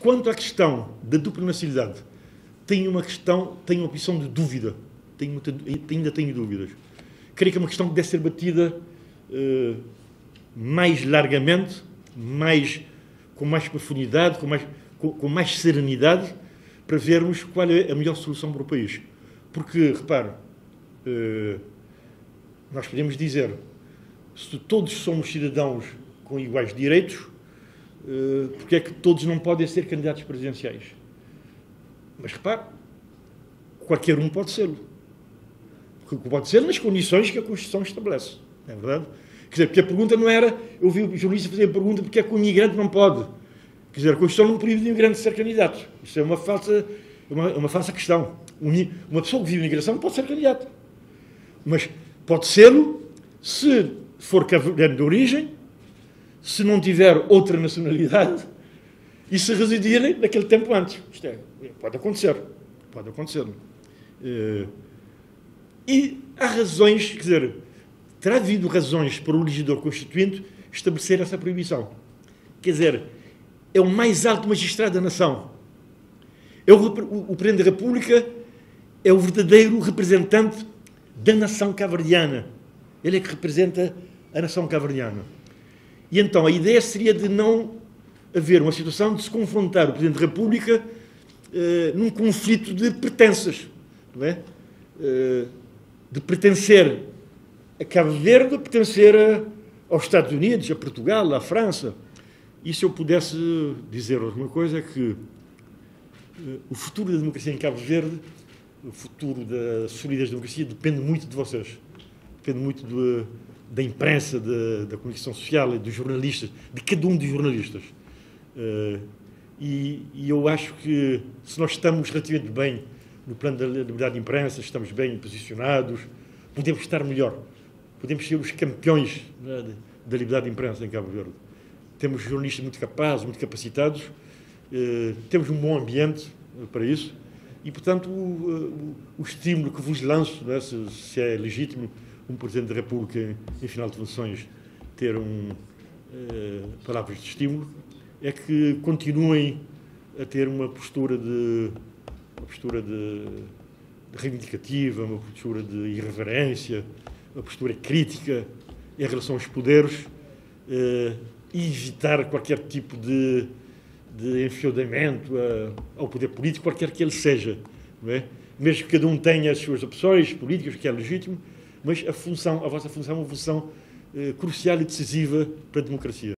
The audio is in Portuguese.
quanto à questão da dupla nacionalidade, tenho uma opção de dúvida. Ainda tenho dúvidas. Creio que é uma questão que deve ser batida mais largamente, com mais profundidade, com mais serenidade, para vermos qual é a melhor solução para o país. Porque, repare, nós podemos dizer, se todos somos cidadãos com iguais direitos, porque é que todos não podem ser candidatos presidenciais? Mas, repare, qualquer um pode ser. Pode ser nas condições que a Constituição estabelece. Não é verdade? Quer dizer, porque a pergunta não era... Eu vi o jornalista fazer a pergunta porque é que o imigrante não pode. Quer dizer, a Constituição não proíbe o imigrante de ser candidato. Isso é uma falsa questão. Uma pessoa que vive na imigração pode ser candidato. Mas pode ser-lo se for cabo-verdiano de origem, se não tiver outra nacionalidade e se residir naquele tempo antes. Isto pode acontecer. Pode acontecer. E há razões, quer dizer, terá havido razões para o legislador constituinte estabelecer essa proibição. Quer dizer, é o mais alto magistrado da nação. O Presidente da República é o verdadeiro representante da nação cabo-verdiana. Ele é que representa a nação cabo-verdiana. E então a ideia seria de não haver uma situação de se confrontar o Presidente da República num conflito de pertenças, não é? De pertencer a Cabo Verde, de pertencer aos Estados Unidos, a Portugal, à França. E se eu pudesse dizer alguma coisa, é que o futuro da democracia em Cabo Verde, o futuro da solidez da democracia, depende muito de vocês. Depende muito da imprensa, da comunicação social e dos jornalistas, de cada um dos jornalistas. E eu acho que se nós estamos relativamente bem no plano da liberdade de imprensa, estamos bem posicionados, podemos estar melhor. Podemos ser os campeões da liberdade de imprensa em Cabo Verde. Temos jornalistas muito capazes, muito capacitados, temos um bom ambiente para isso e, portanto, o estímulo que vos lanço, não é, se é legítimo um Presidente da República, em final de funções, ter palavras de estímulo, é que continuem a ter uma postura reivindicativa, uma postura de irreverência, uma postura crítica em relação aos poderes e evitar qualquer tipo de enfiodamento ao poder político, qualquer que ele seja. Não é? Mesmo que cada um tenha as suas opções políticas, que é legítimo, mas a vossa função é uma função crucial e decisiva para a democracia.